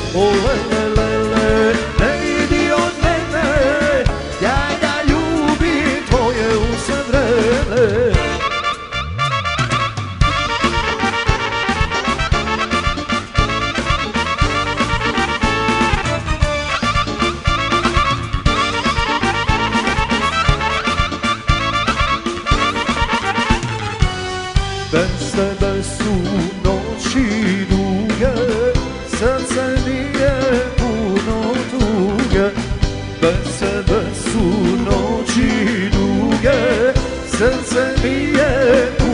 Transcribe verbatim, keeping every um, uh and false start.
O lelele, ne idi od mene, ja da ljubim tvoje usta vrele. Bez tebe su noći duge, srce mi je puno tuge. Bez tebe su noći duge, srce mi je puno